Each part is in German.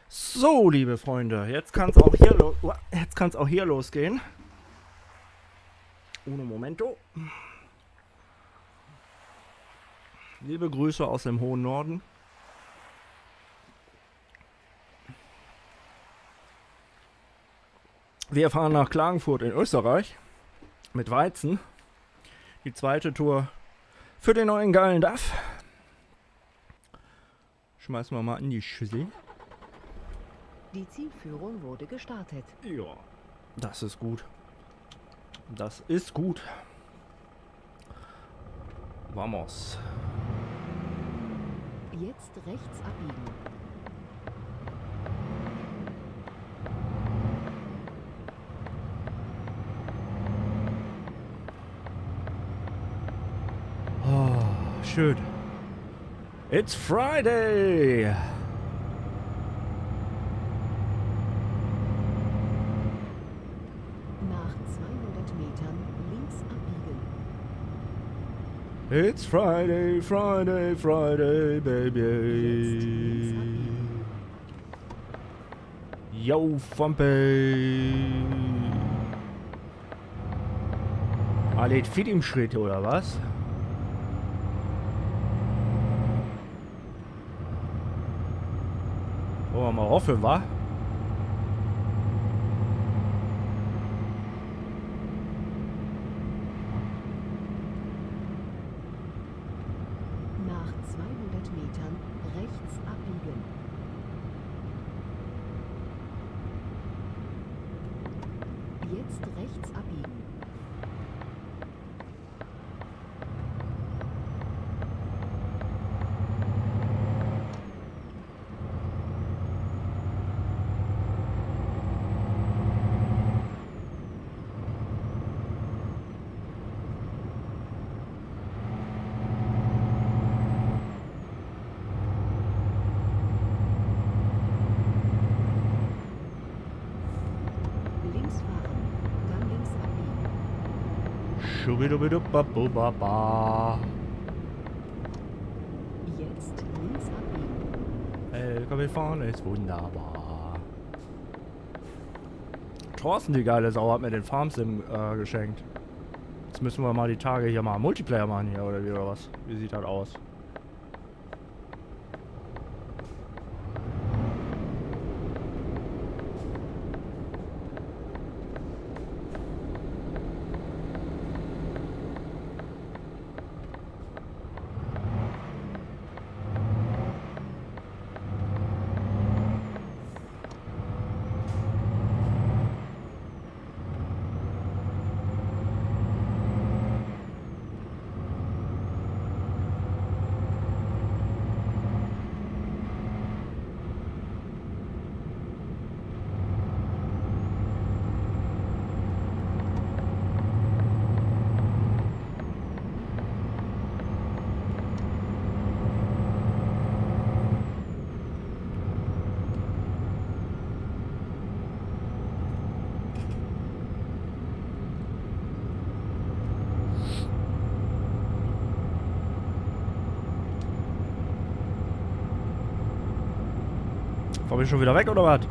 So, liebe Freunde, jetzt kann es auch hier losgehen. Uno momento. Liebe Grüße aus dem hohen Norden. Wir fahren nach Klagenfurt in Österreich mit Weizen. Die zweite Tour für den neuen geilen DAF. Schmeißen wir mal in die Schüssel. Die Zielführung wurde gestartet. Ja, das ist gut. Das ist gut. Vamos. Jetzt rechts abbiegen. Oh, schön. It's Friday. Nach 200 Metern links abbiegen. It's Friday, Friday, Friday, baby. Yo, Fompe. Alle fit im Schritt, oder was? Wollen wir mal hoffen, wa? Nach 200 Metern rechts abbiegen. Jetzt rechts abbiegen. Links fahren, dann links abbiegen. Schubidubidubabubaba. Jetzt links abbiegen. LKW fahren ist wunderbar. Thorsten, die geile Sau, hat mir den Farmsim geschenkt. Jetzt müssen wir mal die Tage hier mal Multiplayer machen hier, oder wie, oder was? Wie sieht das aus? Fahr ich schon wieder weg, oder was?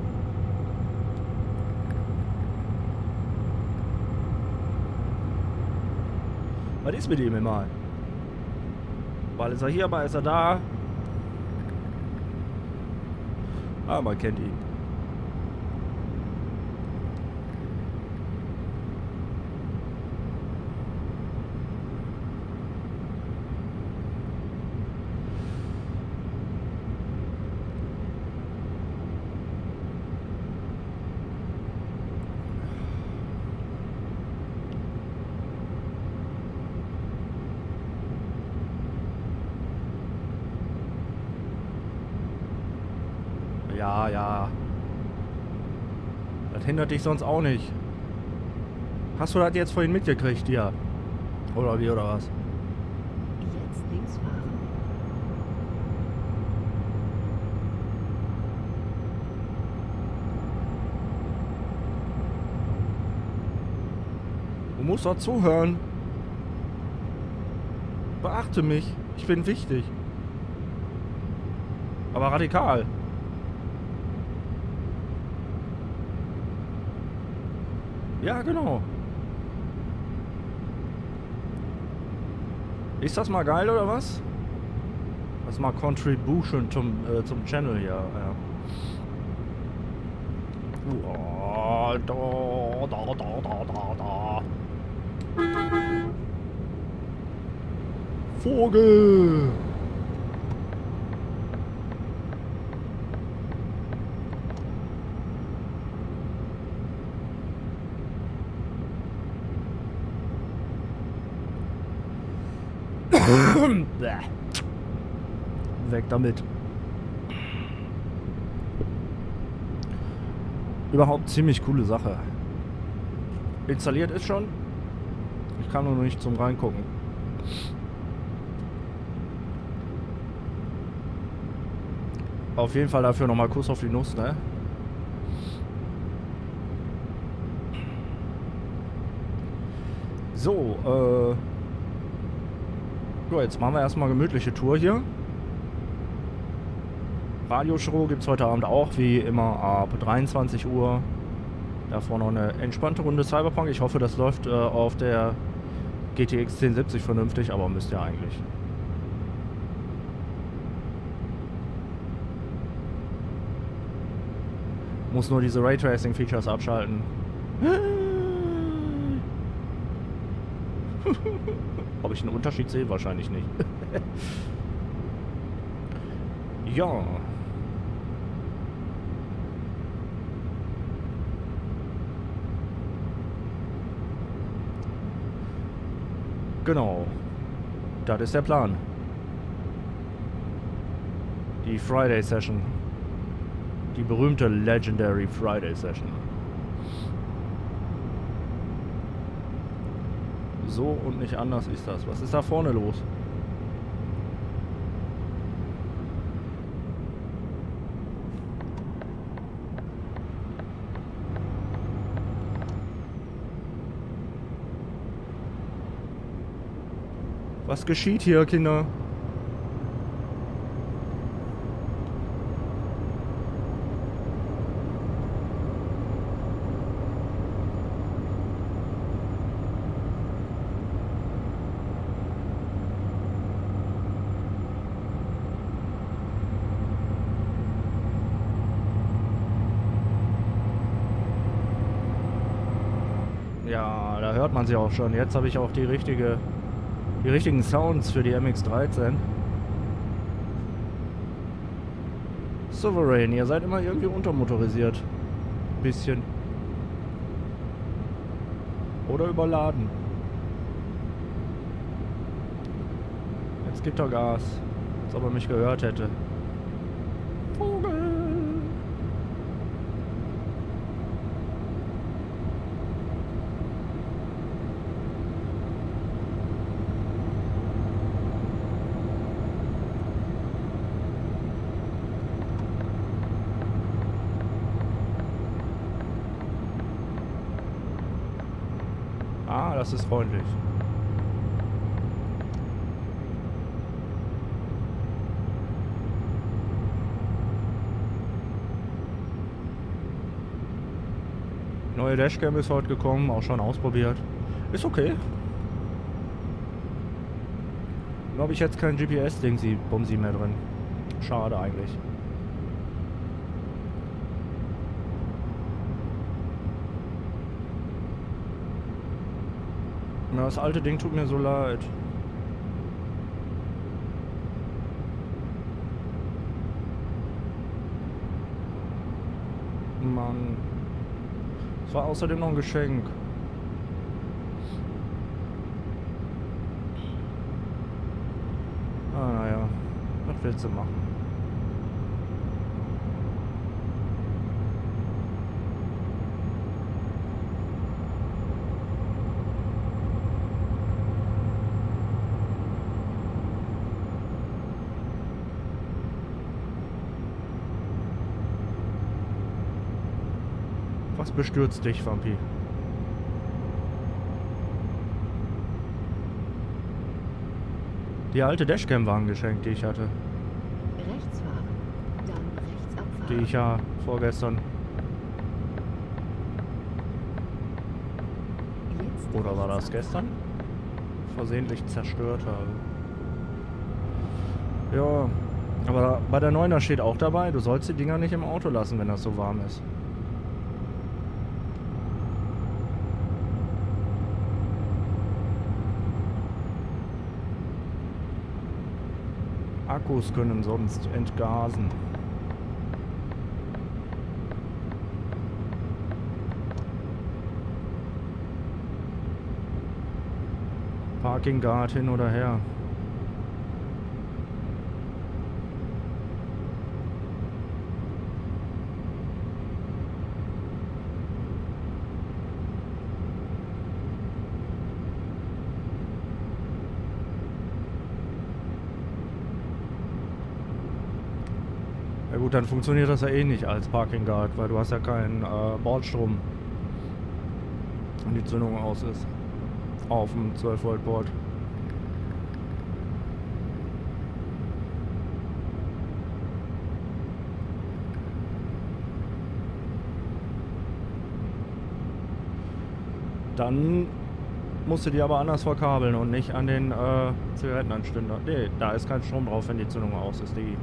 Was ist mit ihm immer? Bald ist er hier, bald ist er da. Ah, man kennt ihn. Ja, ja. Das hindert dich sonst auch nicht. Hast du das jetzt vorhin mitgekriegt, ja? Oder wie, oder was? Jetzt links fahren. Du musst doch zuhören. Beachte mich. Ich bin wichtig. Aber radikal. Ja, genau. Ist das mal geil oder was? Das ist mal Contribution zum Channel hier. Ja. Oh, da. Vogel! Weg damit. Überhaupt ziemlich coole Sache. Installiert ist schon. Ich kann nur nicht zum Reingucken. Auf jeden Fall dafür nochmal Kuss auf die Nuss, ne? So, so, jetzt machen wir erstmal gemütliche Tour hier. Radioshow gibt es heute Abend auch, wie immer ab 23 Uhr. Davor noch eine entspannte Runde Cyberpunk. Ich hoffe, das läuft auf der GTX 1070 vernünftig, aber müsste ja eigentlich. Muss nur diese Raytracing-Features abschalten. Ob ich einen Unterschied sehe? Wahrscheinlich nicht. Ja. Genau. Das ist der Plan. Die Friday Session. Die berühmte Legendary Friday Session. So und nicht anders ist das. Was ist da vorne los? Was geschieht hier, Kinder? Ja, da hört man sie auch schon. Jetzt habe ich auch die richtigen Sounds für die MX-13. Souverän, ihr seid immer irgendwie untermotorisiert. Bisschen. Oder überladen. Jetzt gibt er Gas. Als ob er mich gehört hätte. Vogel! Ah, das ist freundlich. Neue Dashcam ist heute gekommen, auch schon ausprobiert. Ist okay. Nur habe ich jetzt kein GPS-Bumsi mehr drin. Schade eigentlich. Ja, das alte Ding tut mir so leid. Mann. Es war außerdem noch ein Geschenk. Ah, naja. Was willst du machen? Was bestürzt dich, Vampi? Die alte Dashcam war ein Geschenk, die ich hatte. Rechts fahren, dann rechts abfahren. Die ich ja vorgestern Oder war das gestern? Versehentlich zerstört habe. Ja, aber bei der 9er steht auch dabei, du sollst die Dinger nicht im Auto lassen, wenn das so warm ist. Akkus können sonst entgasen. Parking Guard hin oder her. Ja gut, dann funktioniert das ja eh nicht als Parking Guard, weil du hast ja keinen Bordstrom, wenn die Zündung aus ist. Auf dem 12 Volt Board. Dann musst du die aber anders verkabeln und nicht an den Zigarettenanständer. Nee, da ist kein Strom drauf, wenn die Zündung aus ist, Digi.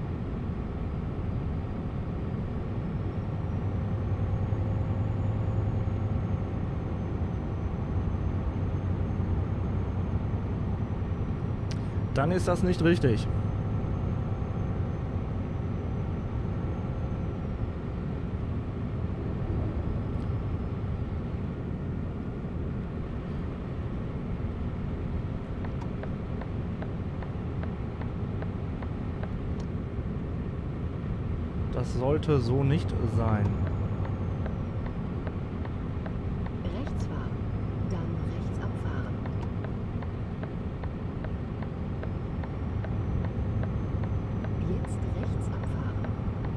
Dann ist das nicht richtig. Das sollte so nicht sein. Rechts fahren, dann rechts abfahren. Jetzt rechts abfahren.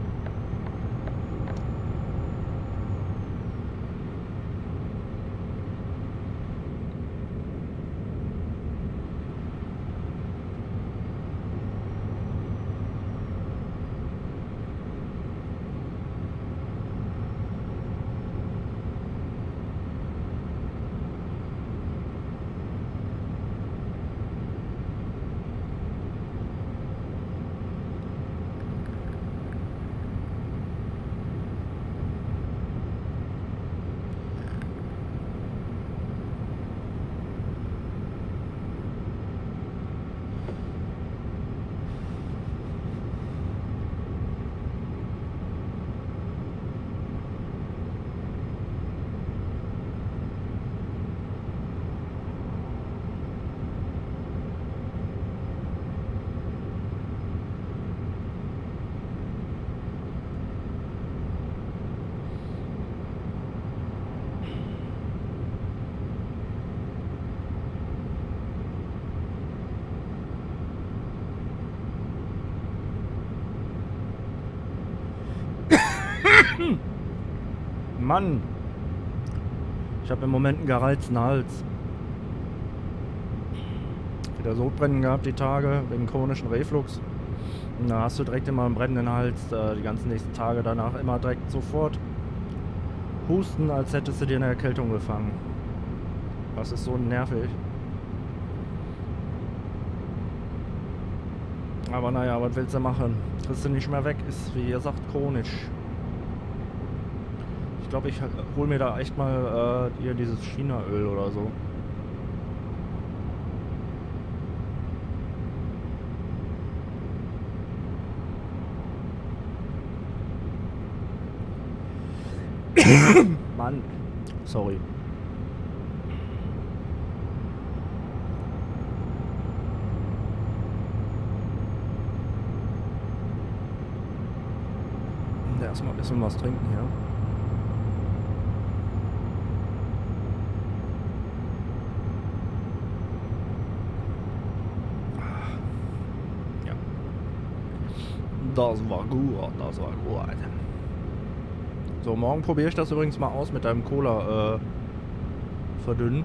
Mann! Ich habe im Moment einen gereizten Hals. Wieder Sodbrennen gehabt die Tage, wegen chronischen Reflux. Und da hast du direkt immer einen brennenden Hals, die ganzen nächsten Tage danach immer direkt sofort husten, als hättest du dir eine Erkältung gefangen. Das ist so nervig. Aber naja, was willst du machen? Kriegst du nicht mehr weg, ist wie ihr sagt chronisch. Ich glaube, ich hol mir da echt mal hier dieses Chinaöl oder so. Mann, sorry. Erstmal ein bisschen was trinken hier. Ja. Das war gut, das war gut. So, morgen probiere ich das übrigens mal aus mit deinem Cola verdünnen.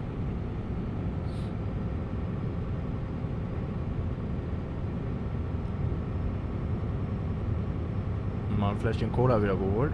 Mal ein Fläschchen Cola wieder geholt.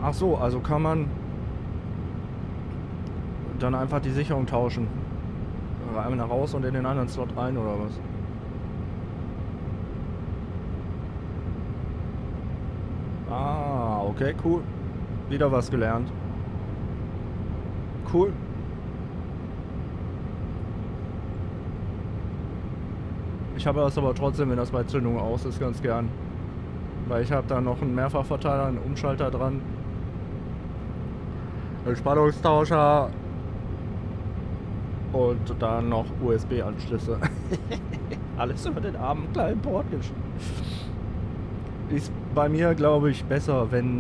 Ach so, also kann man dann einfach die Sicherung tauschen. Einmal raus und in den anderen Slot rein oder was? Ah, okay, cool. Wieder was gelernt. Cool. Ich habe das aber trotzdem, wenn das bei Zündung aus ist, ganz gern. Weil ich habe da noch einen Mehrfachverteiler, einen Umschalter dran. Einen Spannungstauscher. Und dann noch USB-Anschlüsse. Alles über den armen kleinen Port geschrieben. Ist bei mir, glaube ich, besser, wenn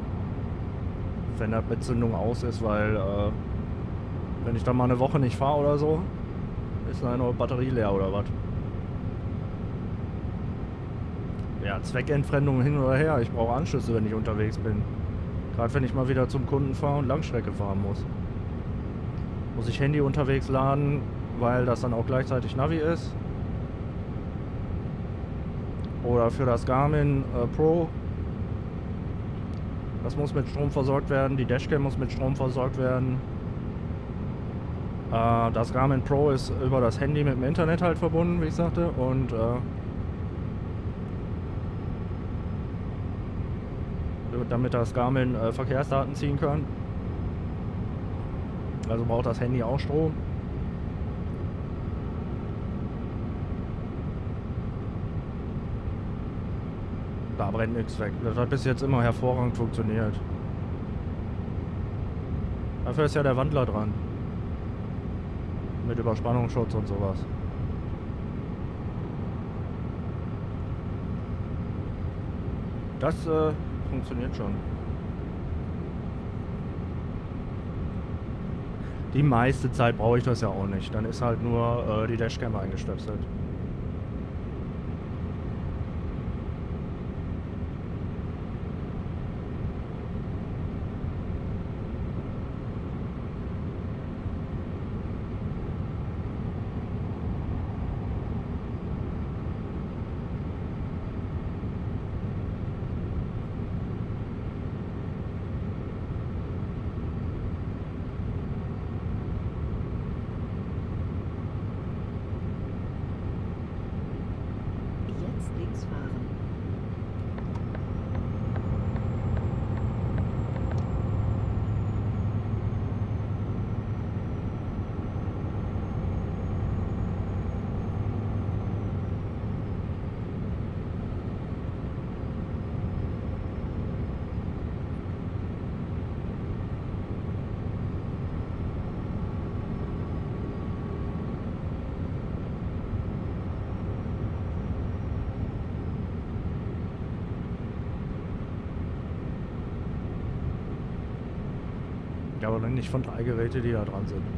das mit Zündung aus ist, weil wenn ich dann mal eine Woche nicht fahre oder so, ist dann eine Batterie leer oder was. Ja, Zweckentfremdung hin oder her. Ich brauche Anschlüsse, wenn ich unterwegs bin. Gerade wenn ich mal wieder zum Kunden fahre und Langstrecke fahren muss. Muss ich Handy unterwegs laden, weil das dann auch gleichzeitig Navi ist. Oder für das Garmin Pro. Das muss mit Strom versorgt werden. Die Dashcam muss mit Strom versorgt werden. Das Garmin Pro ist über das Handy mit dem Internet halt verbunden, wie ich sagte. Und damit das Garmin Verkehrsdaten ziehen kann. Also braucht das Handy auch Strom. Da brennt nichts weg. Das hat bis jetzt immer hervorragend funktioniert. Dafür ist ja der Wandler dran. Mit Überspannungsschutz und sowas. Das funktioniert schon. Die meiste Zeit brauche ich das ja auch nicht. Dann ist halt nur die Dashcam eingestöpselt. Jetzt links fahren. Ja, aber dann nicht von 3 Geräte, die da dran sind.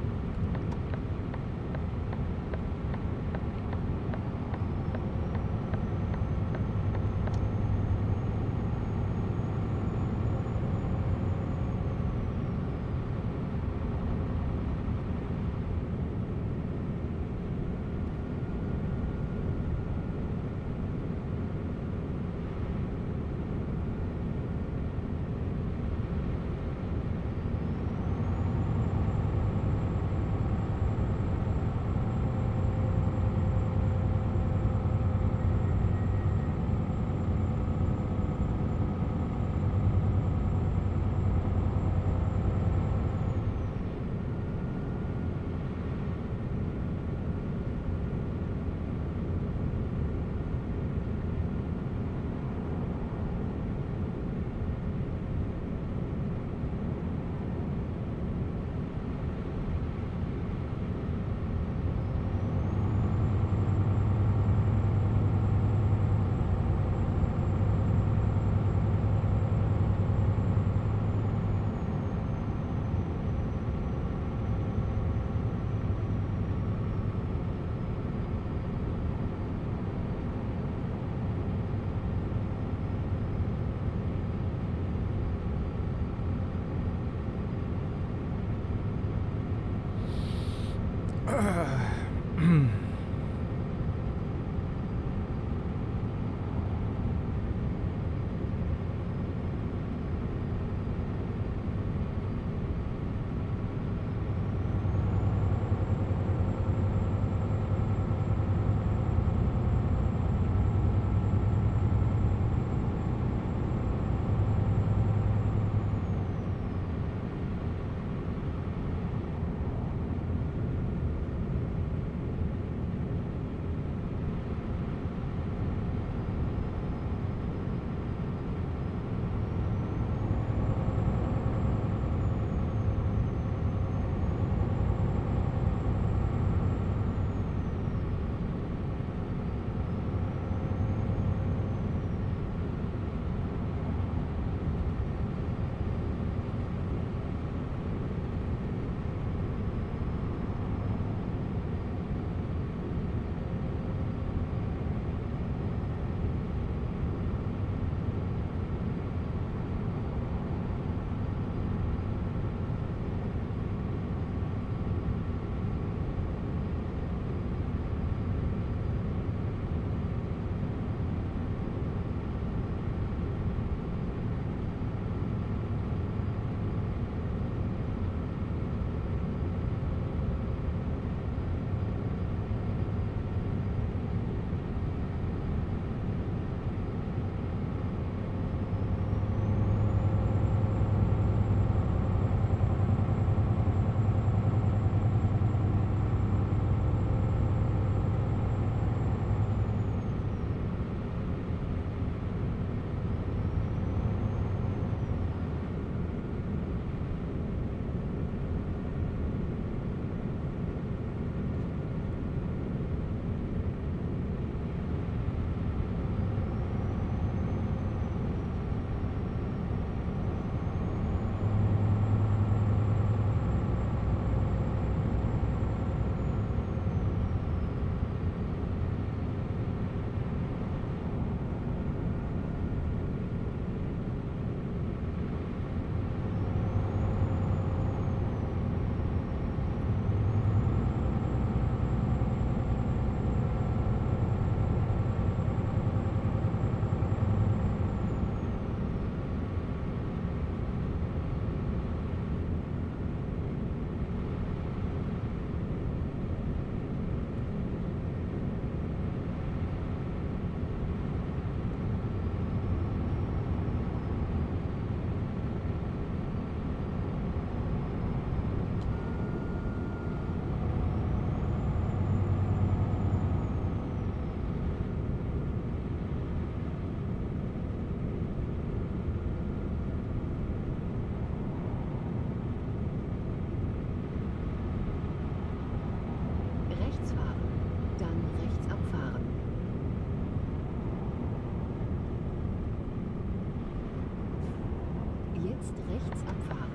Jetzt rechts abfahren.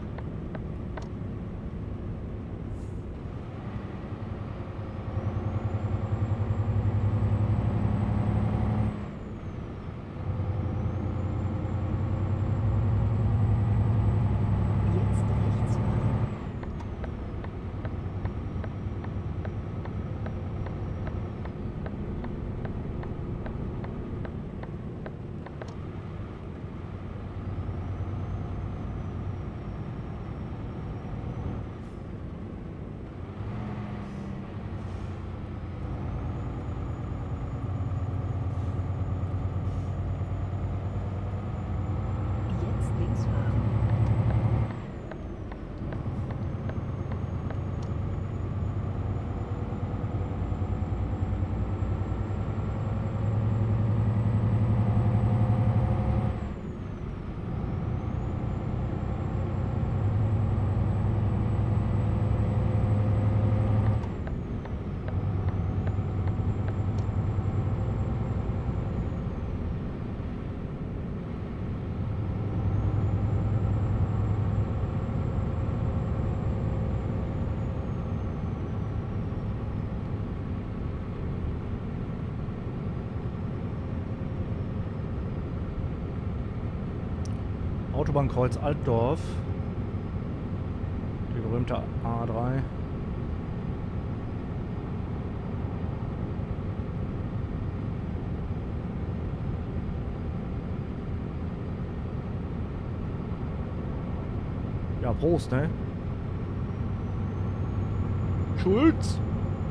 Jetzt rechts fahren. Jetzt links fahren. Autobahnkreuz Altdorf. Die berühmte A3. Ja, Prost, ne? Schulz!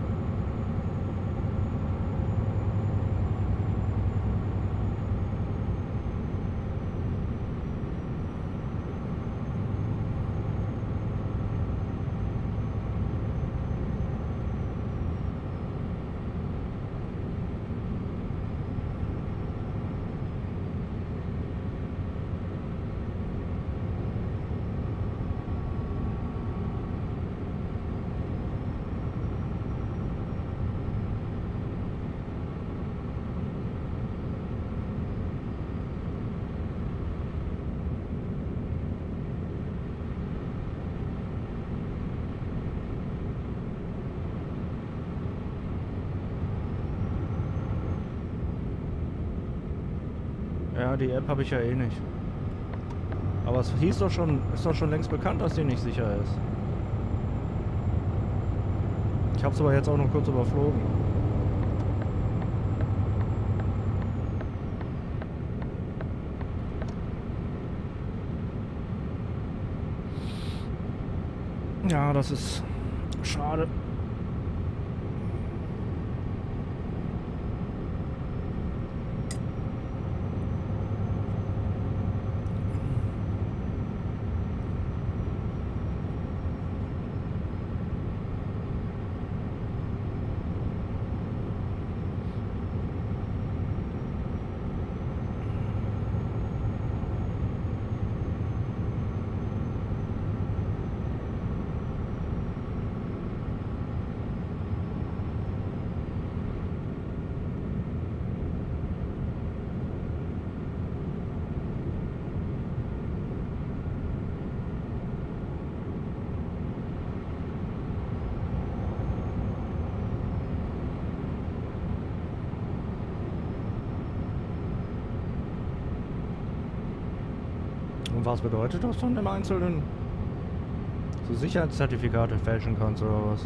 Ja, die App habe ich ja eh nicht. Aber es hieß doch schon, ist doch schon längst bekannt, dass die nicht sicher ist. Ich habe es aber jetzt auch noch kurz überflogen. Ja, das ist schade. Und was bedeutet das dann im Einzelnen? So Sicherheitszertifikate fälschen kannst oder was?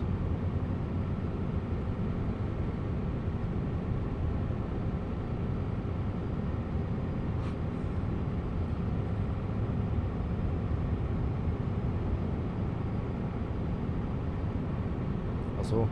Ach so.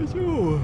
So.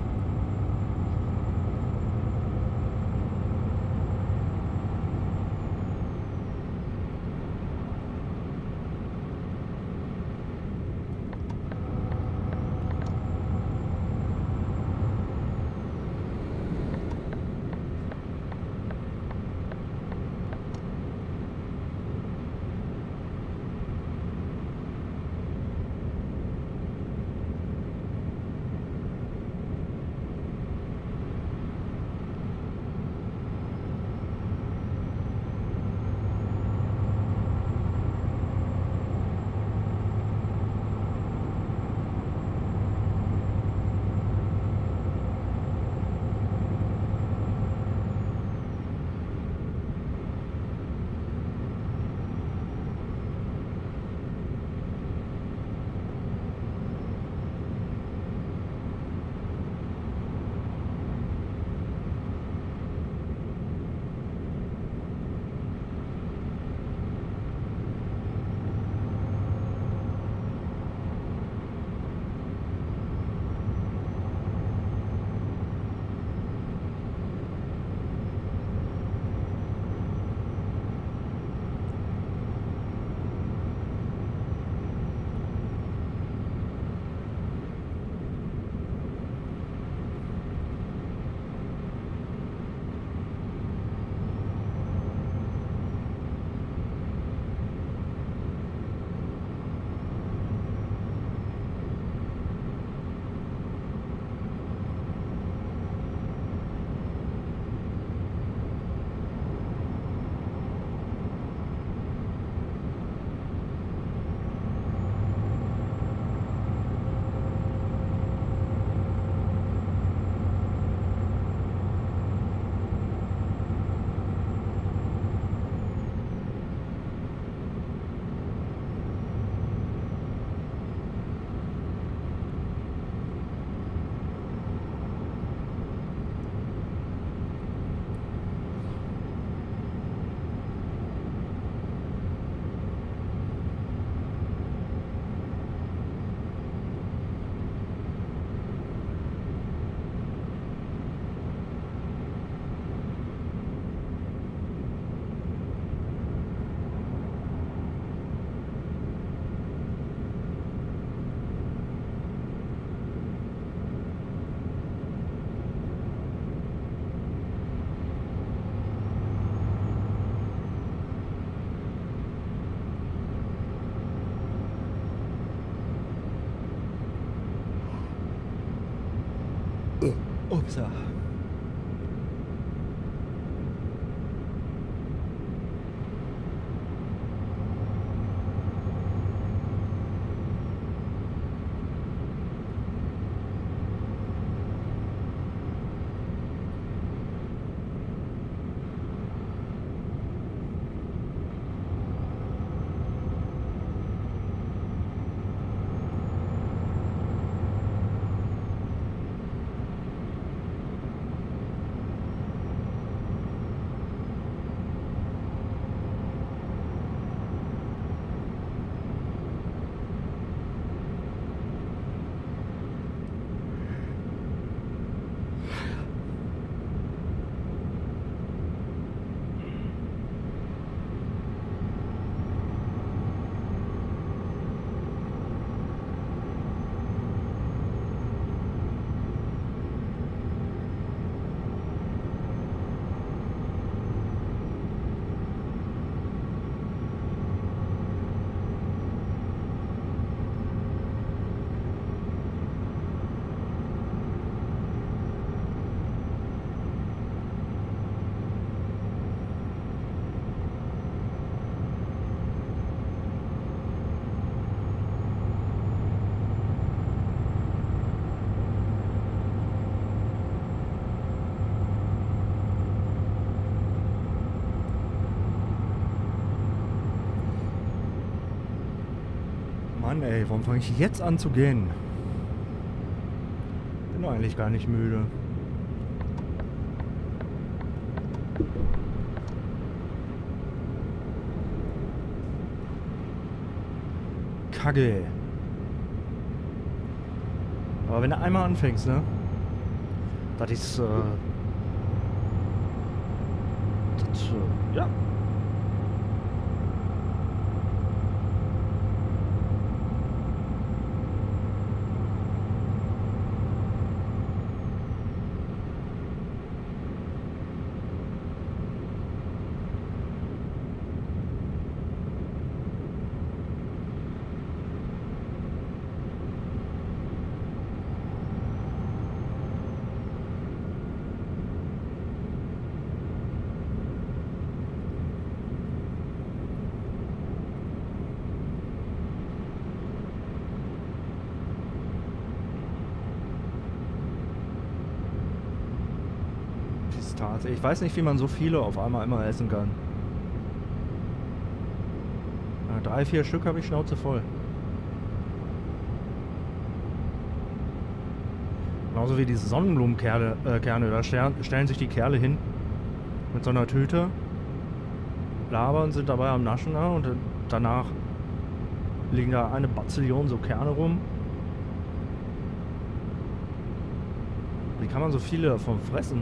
Upsa. Mann, ey, warum fange ich jetzt an zu gehen? Bin doch eigentlich gar nicht müde. Kacke. Aber wenn du einmal anfängst, ne? Das ist, ja. Pistazie. Ich weiß nicht, wie man so viele auf einmal immer essen kann. Ja, 3, 4 Stück habe ich Schnauze voll. Genauso wie diese Sonnenblumenkerne. Da stellen sich die Kerle hin mit so einer Tüte, labern, sind dabei am Naschen, ne? Und danach liegen da eine Bazillion so Kerne rum. Wie kann man so viele davon fressen?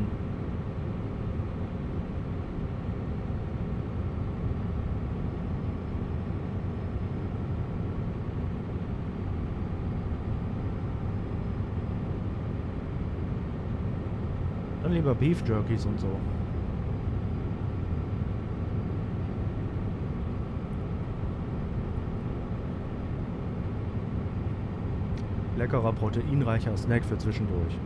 Dann lieber Beef Jerkies und so. Leckerer, proteinreicher Snack für zwischendurch.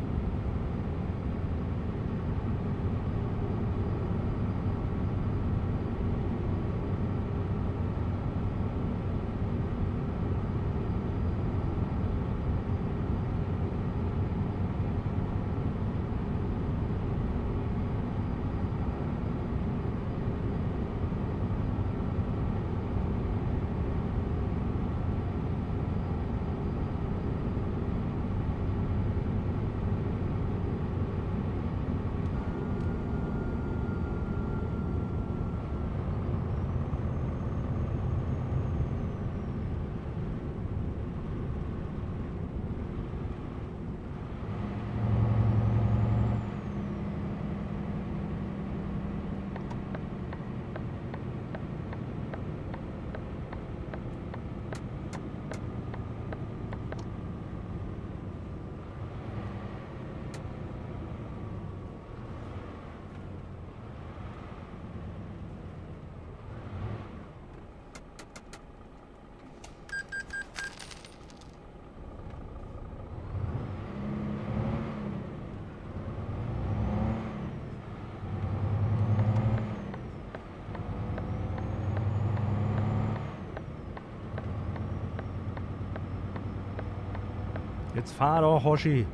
Jetzt fahr doch, Hoshi.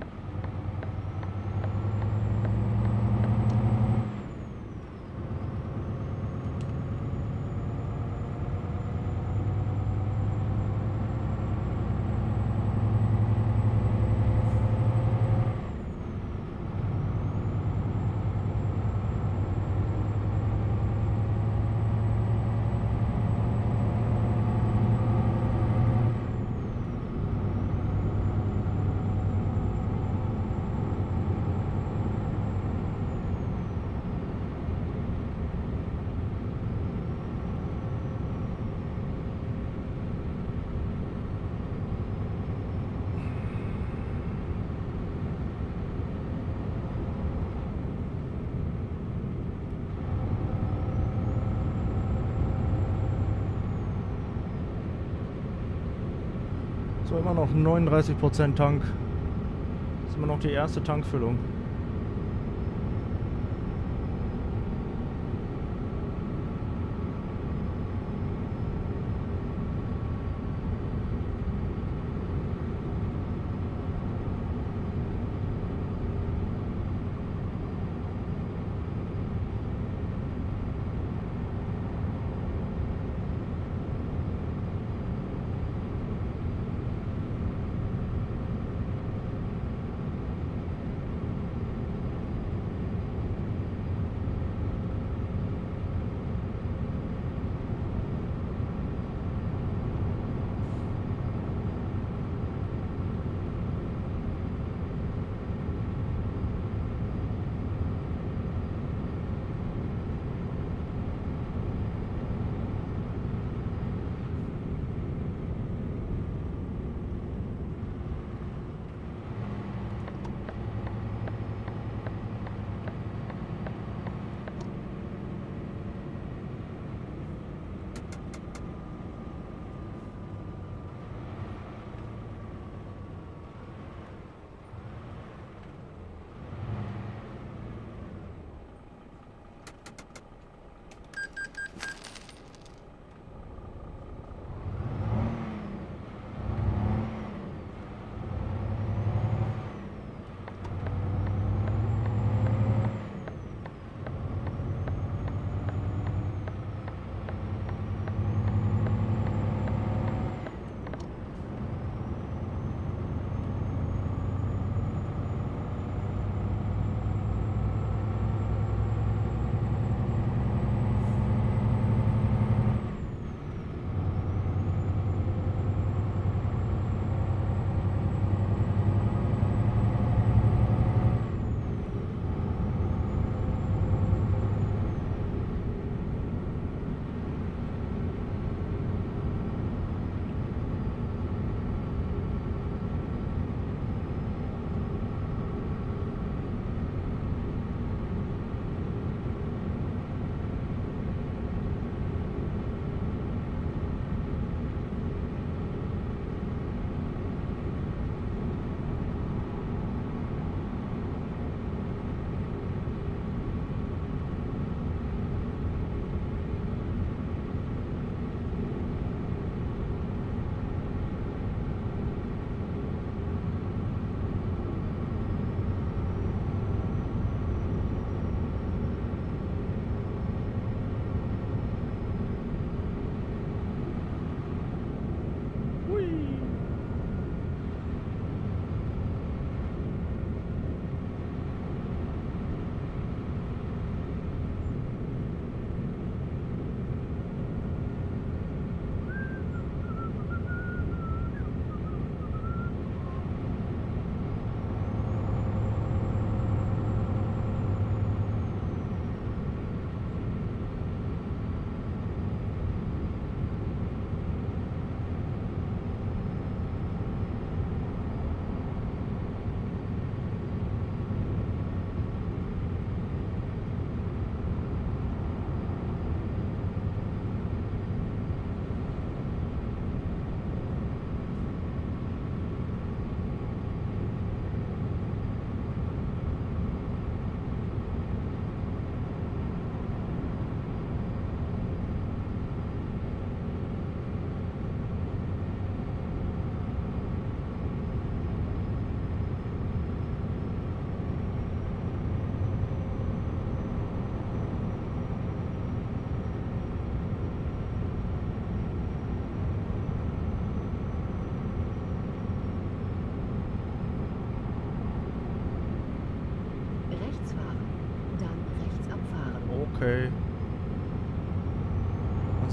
So, immer noch 39% Tank. Das ist immer noch die erste Tankfüllung.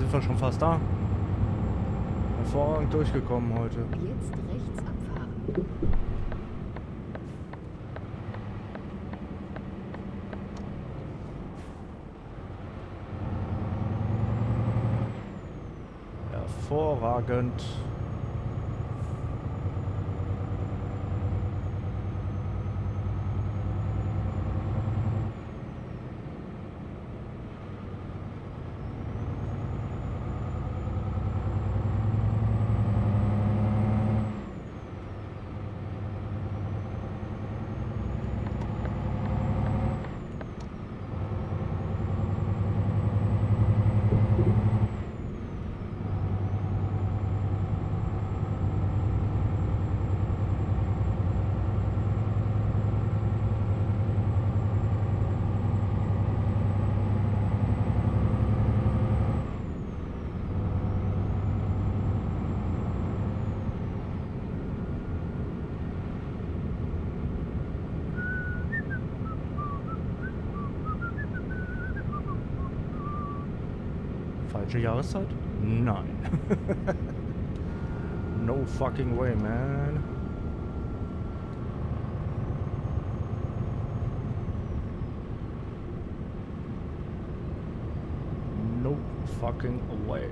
sind wir schon fast da. Hervorragend durchgekommen heute. Jetzt rechts abfahren. Hervorragend. Falsche Jahreszeit? Nein. No fucking way, man. No fucking way.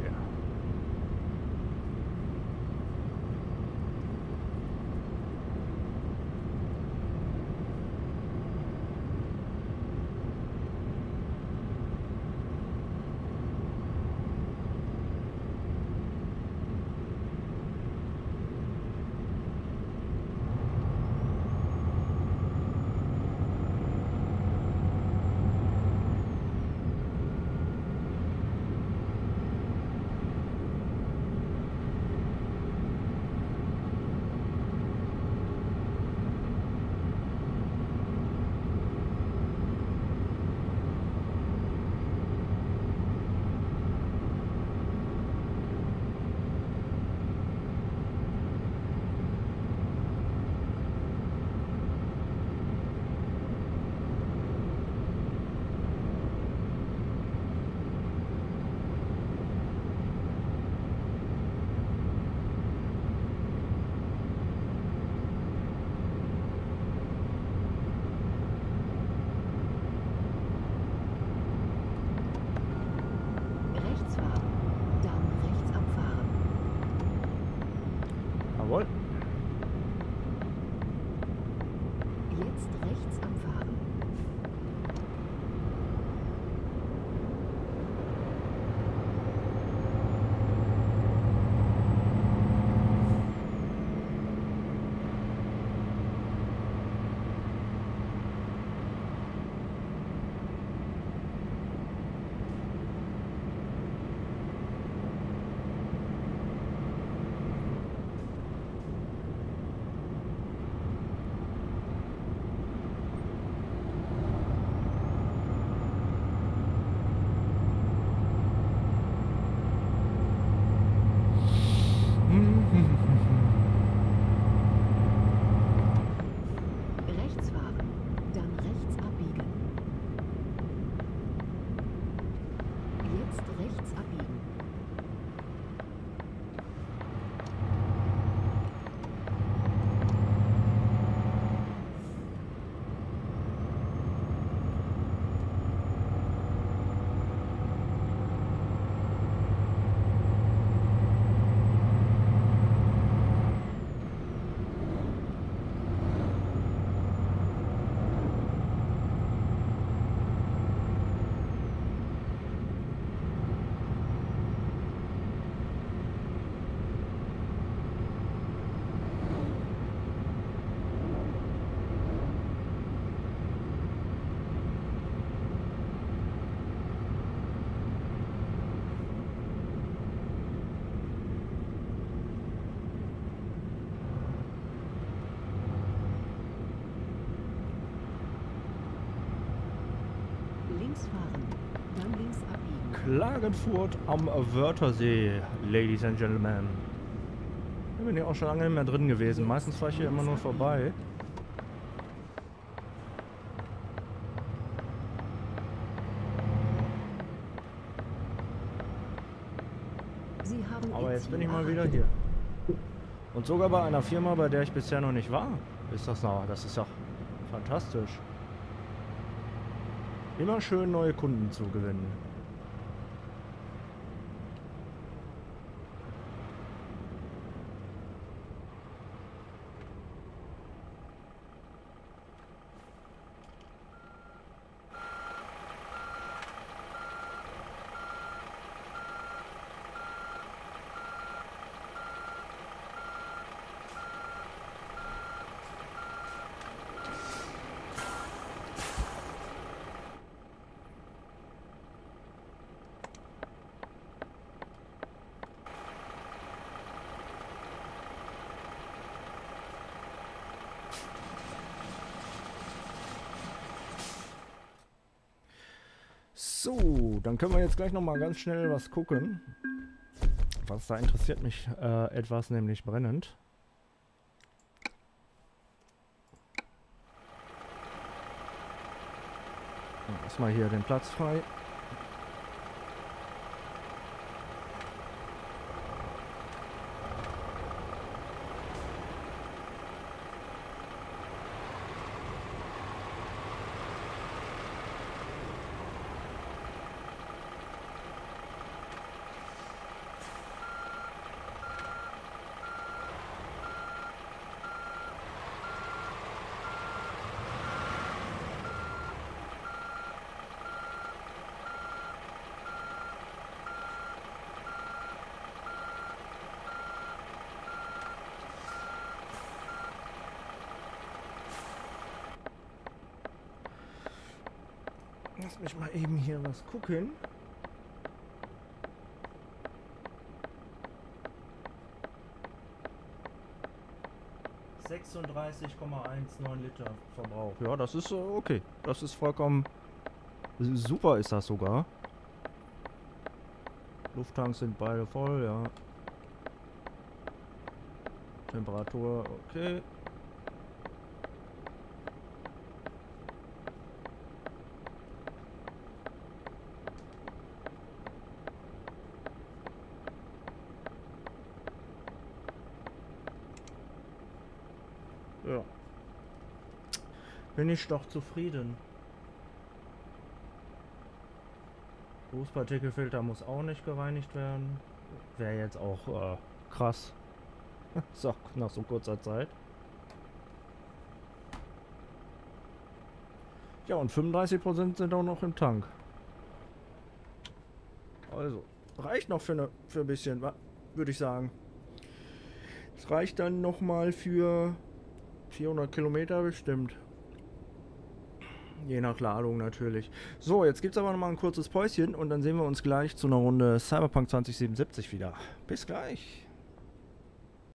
Rechts fahren. Dann rechts abfahren. Jawohl. Jetzt rechts abfahren. Rechts fahren. Dann rechts abbiegen. Jetzt rechts abbiegen. Links fahren. Dann links abbiegen. Klagenfurt am Wörthersee, Ladies and Gentlemen. Ich bin ja auch schon lange nicht mehr drin gewesen. Meistens fahre ich hier immer nur vorbei. jetzt bin ich mal wieder hier. Und sogar bei einer Firma, bei der ich bisher noch nicht war. Ist das noch? Das ist doch fantastisch. Immer schön neue Kunden zu gewinnen. So, dann können wir jetzt gleich noch mal ganz schnell was gucken. Was da interessiert mich etwas, nämlich brennend. Erstmal hier den Platz frei. Lass mich mal eben hier was gucken. ...36,19 Liter Verbrauch. Ja, das ist okay. Das ist vollkommen super, ist das sogar. Lufttanks sind beide voll, ja. Temperatur, okay. Ja. Bin ich doch zufrieden. Rußpartikelfilter muss auch nicht gereinigt werden. Wäre jetzt auch krass. So, nach so kurzer Zeit. Ja, und 35% sind auch noch im Tank. Also, reicht noch für ein bisschen, würde ich sagen. Es reicht dann nochmal für 400 Kilometer bestimmt. Je nach Ladung natürlich. So, jetzt gibt es aber nochmal ein kurzes Päuschen und dann sehen wir uns gleich zu einer Runde Cyberpunk 2077 wieder. Bis gleich.